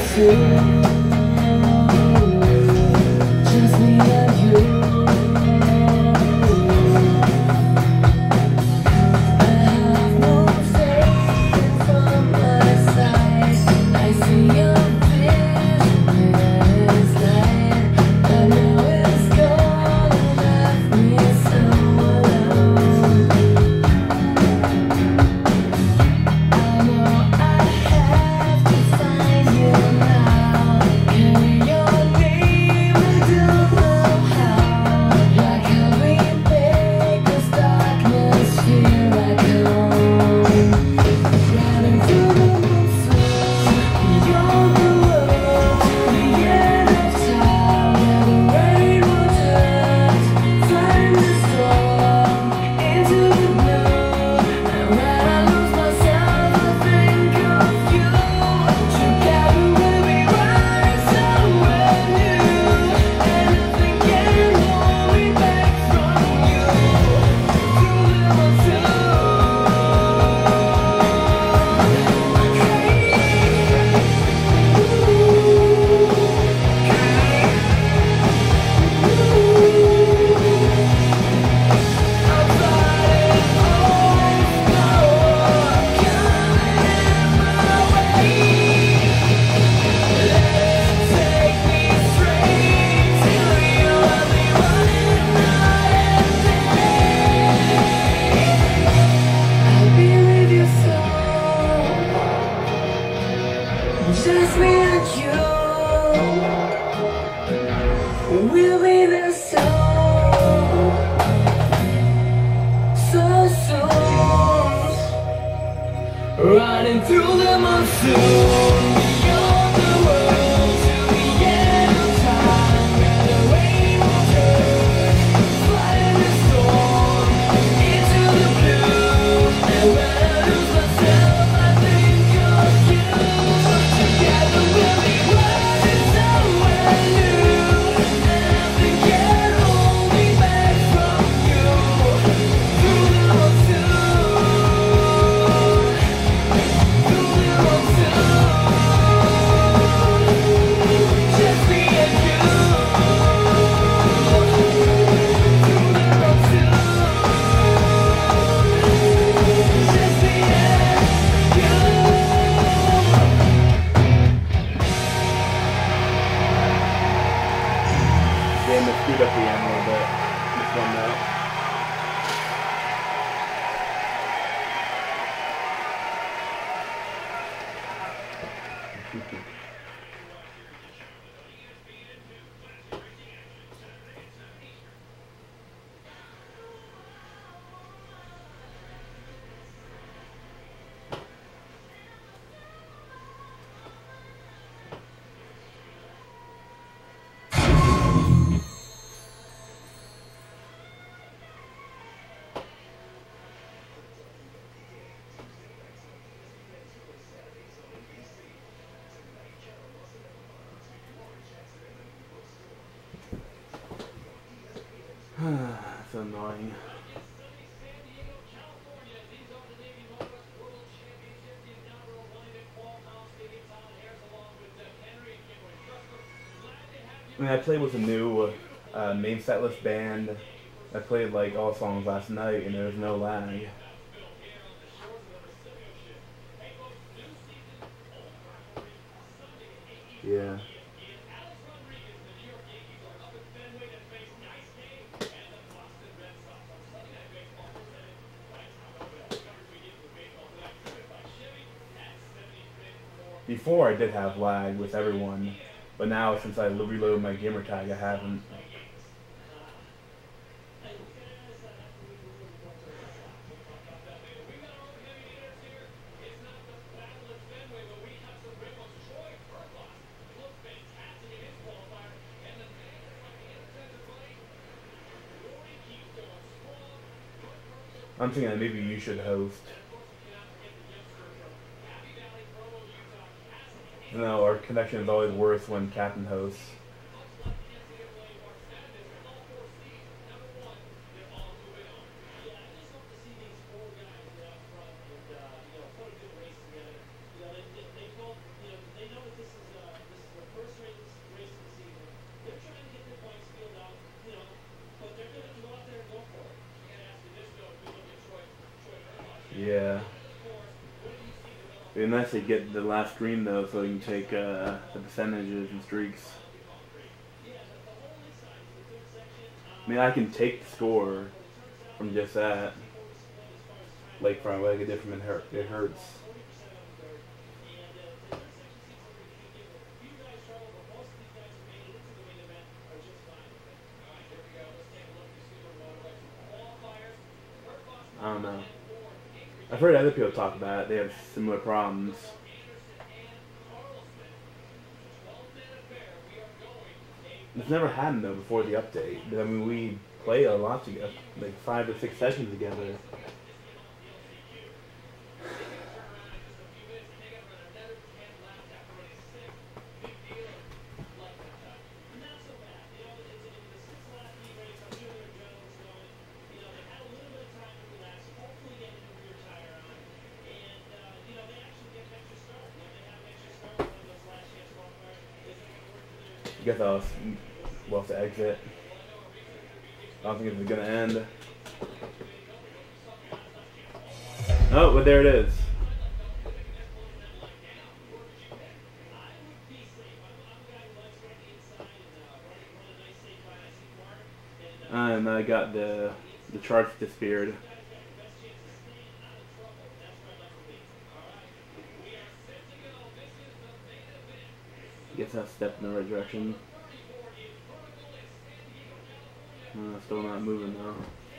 Just me and you. We'll be there so soon. Riding through the monsoon, beyond the world to the end of time. Where the rain will turn, flying the storm into the blue. And when I lose myself, I think of you. Together we'll be running somewhere new. Nothing can hold me back from you. Through the monsoon, through the monsoon, just me and you. Through the monsoon, just me and you. Damn, it screwed up the end a little bit. This one now. That's annoying. I mean, I played with a new main setlist band. I played like all songs last night and there was no lag. Yeah. Before I did have lag with everyone, but now since I reloaded my gamer tag, I haven't. I'm thinking that maybe you should host. No, our connection is always worse when Captain hosts. It'd be nice to get the last screen though, so you can take the percentages and streaks. I mean, I can take the score from just that. Like from like a different it hurts. I don't know. I've heard other people talk about it. They have similar problems. It's never happened though before the update. I mean, we played a lot together, like 5 or 6 sessions together. I guess we'll have to exit. I don't think it's gonna end. Oh, but there it is. And I got the charts disappeared. Guess I stepped in the right direction. Still not moving though.